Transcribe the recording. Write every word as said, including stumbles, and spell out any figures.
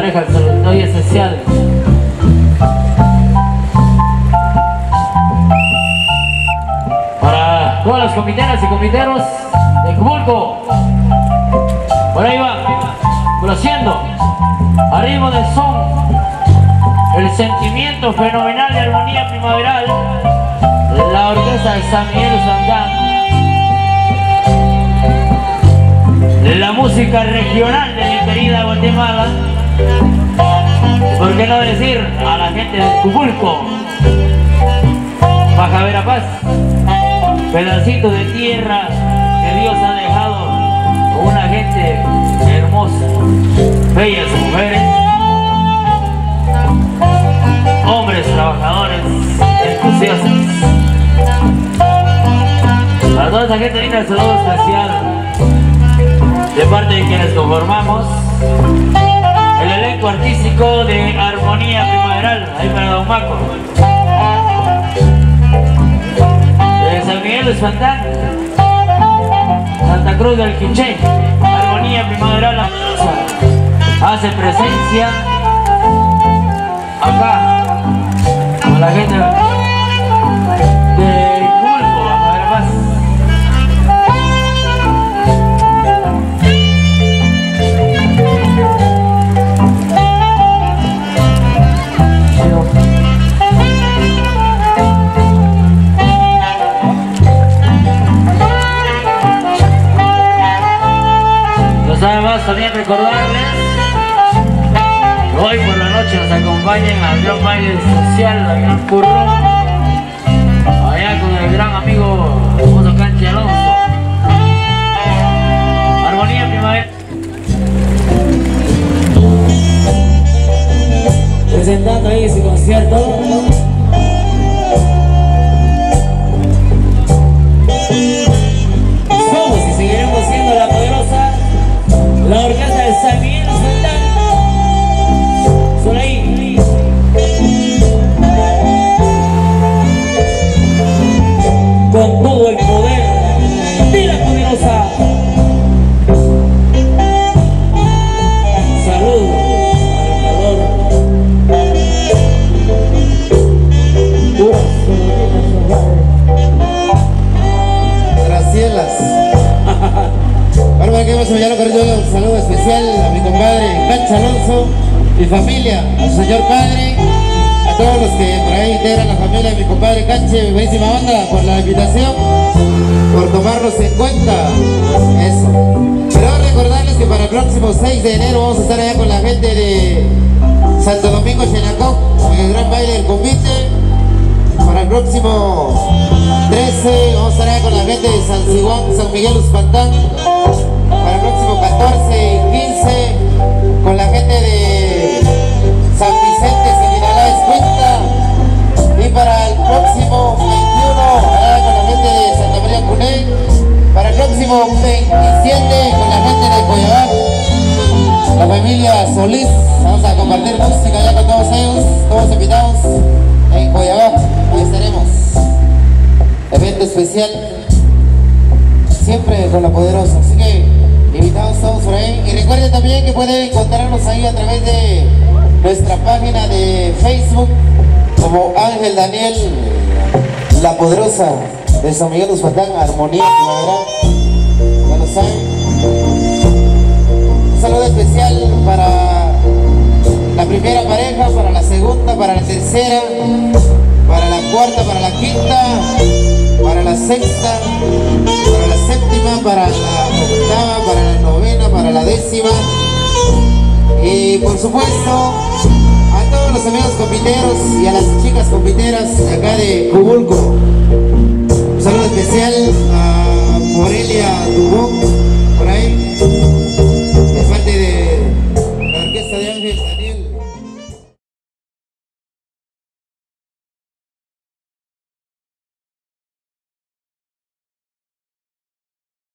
pareja, el saludo especial. Para todas las comiteras y comiteros de Cubulco. Por ahí va, conociendo, a ritmo del son, el sentimiento fenomenal de armonía primaveral, la orquesta de San Miguel Santán, la música regional de mi querida Guatemala, por qué no decir a la gente de Cubulco, Baja Verapaz, pedacito de tierra que Dios ha dejado con una gente hermosa, bellas mujeres, hombres trabajadores, entusiastas. Para toda esa gente linda, saludo especial de parte de quienes conformamos el elenco artístico de Armonía Primaveral, ahí para Don Maco, de San Miguel de Santán, Santa Cruz del Quiché. Armonía Primaveral La Poderosa hace presencia acá con la gente de Cubulco, Baja Verapaz. Además también recordarles que hoy por la noche nos acompañen al gran baile social, al gran currón, allá con el gran amigo famoso Canche Alonso. Armonía Primavera. Presentando ahí su concierto. Somos y seguiremos siendo La Poderosa, la orquesta de San Miguel Santán. Son ahí. Con todo el poder de La Poderosa. Salud al calor. Gracielas. Ahora que vamos a enviar un saludo especial a mi compadre Canche Alonso, mi familia, a su señor padre, a todos los que por ahí integran la familia de mi compadre Canche, mi buenísima banda, por la invitación, por tomarnos en cuenta. Eso. Pero recordarles que para el próximo seis de enero vamos a estar allá con la gente de Santo Domingo Xenacó, en el gran baile del convite. Para el próximo trece vamos a estar allá con la gente de San Siguán, San Miguel Uspantán. Para el próximo catorce y quince con la gente de San Vicente, Sinaloa, Escuintla. Y para el próximo veintiuno allá con la gente de Santa María Cuney. Para el próximo veintisiete con la gente de Coyabá, la familia Solís. Vamos a compartir música allá con todos ellos, todos invitados en Coyabá. Ahí estaremos. Evento especial, siempre con La Poderosa. Así que invitados todos por ahí. Y recuerden también que pueden encontrarnos ahí a través de nuestra página de Facebook como Ángel Daniel La Poderosa de San Miguel Uspantán, Armonía Primaveral. Ya lo saben. Un saludo especial para la primera pareja, para la segunda, para la tercera, para la cuarta, para la quinta, para la sexta, para la séptima, para la octava, para la novena, para la décima. Y por supuesto a todos los amigos compiteros y a las chicas compiteras de acá de Cubulco. Un saludo especial a Morelia Dubón, por ahí.